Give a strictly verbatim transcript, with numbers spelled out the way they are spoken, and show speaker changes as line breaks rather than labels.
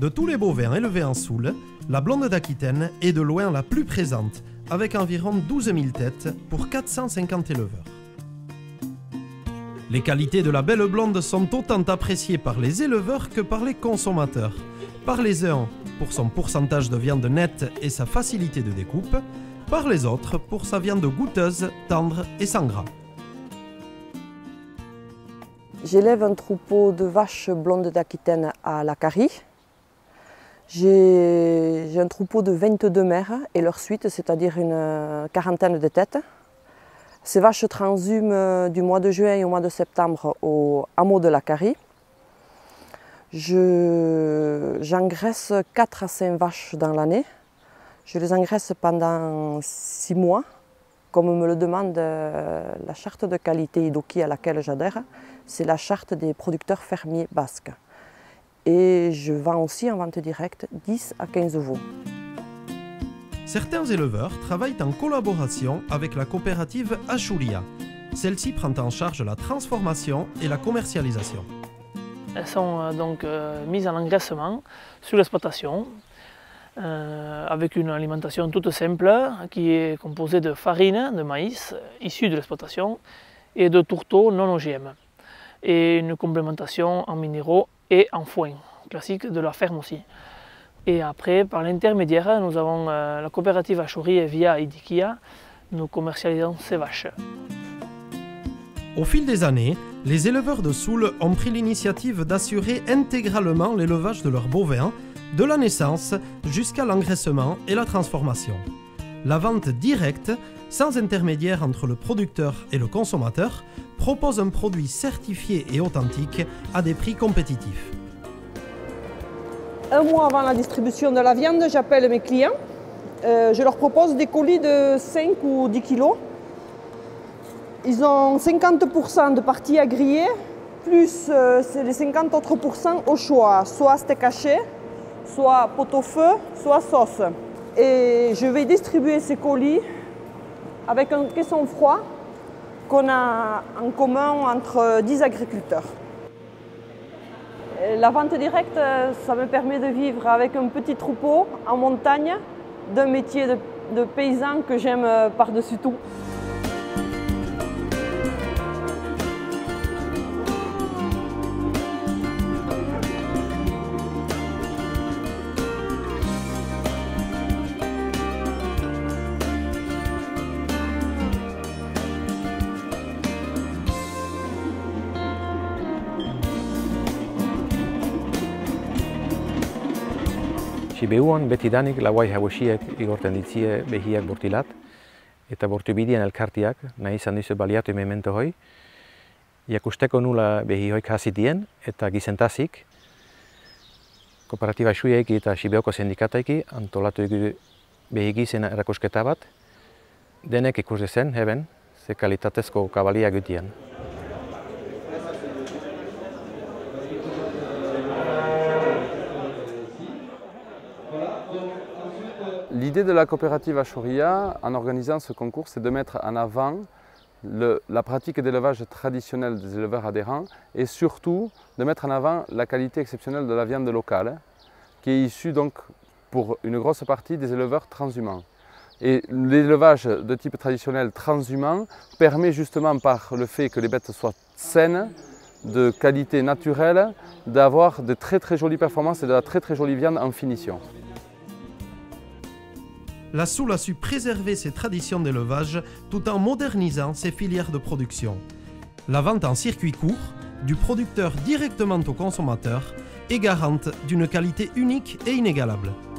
De tous les bovins élevés en Soule, la blonde d'Aquitaine est de loin la plus présente, avec environ douze mille têtes pour quatre cent cinquante éleveurs. Les qualités de la belle blonde sont autant appréciées par les éleveurs que par les consommateurs. Par les uns pour son pourcentage de viande nette et sa facilité de découpe, par les autres pour sa viande goûteuse, tendre et sans gras.
J'élève un troupeau de vaches blondes d'Aquitaine à la Carie. J'ai un troupeau de vingt-deux mères et leur suite, c'est-à-dire une quarantaine de têtes. Ces vaches transhument du mois de juin au mois de septembre au hameau de la Carie. J'engraisse quatre à cinq vaches dans l'année. Je les engraisse pendant six mois, comme me le demande la charte de qualité Idoki à laquelle j'adhère. C'est la charte des producteurs fermiers basques. Et je vends aussi en vente directe dix à quinze veaux.
Certains éleveurs travaillent en collaboration avec la coopérative Achulia. Celle-ci prend en charge la transformation et la commercialisation.
Elles sont euh, donc euh, mises en engraissement sur l'exploitation euh, avec une alimentation toute simple qui est composée de farine de maïs issue de l'exploitation et de tourteaux non O G M et une complémentation en minéraux et en foin, classique de la ferme aussi. Et après, par l'intermédiaire, nous avons euh, la coopérative Achouri via Idikia, nous commercialisons ces vaches.
Au fil des années, les éleveurs de Soule ont pris l'initiative d'assurer intégralement l'élevage de leurs bovins, de la naissance jusqu'à l'engraissement et la transformation. La vente directe, sans intermédiaire entre le producteur et le consommateur, propose un produit certifié et authentique à des prix compétitifs.
Un mois avant la distribution de la viande, j'appelle mes clients. Euh, je leur propose des colis de cinq ou dix kilos. Ils ont cinquante pour cent de parties à griller, plus euh, les cinquante autres pourcents au choix, soit steak haché, soit pot-au-feu, soit sauce. Et je vais distribuer ces colis avec un caisson froid qu'on a en commun entre dix agriculteurs. La vente directe, ça me permet de vivre avec un petit troupeau en montagne, d'un métier de, de paysan que j'aime par-dessus tout.
Siberuan betidanik lauai hauesiek igorten ditzie behiak bortilat, eta bortubidien elkartiak nahi izan dizu baliatu memento hoi, iakusteko nula behi hoik hasitien eta gizentazik, kooperatiba Achuliaiki eta Siberuko sindikataiki antolatu egu behi gizena erakusketa bat, denek ikus dezen heben, ze kalitatezko kabalia gutien.
L'idée de la coopérative Achoria, en organisant ce concours, c'est de mettre en avant le, la pratique d'élevage traditionnel des éleveurs adhérents et surtout de mettre en avant la qualité exceptionnelle de la viande locale, qui est issue donc pour une grosse partie des éleveurs transhumants. Et l'élevage de type traditionnel transhumant permet justement par le fait que les bêtes soient saines, de qualité naturelle, d'avoir de très très jolies performances et de la très très jolie viande en finition.
La Soule a su préserver ses traditions d'élevage tout en modernisant ses filières de production. La vente en circuit court, du producteur directement au consommateur, est garante d'une qualité unique et inégalable.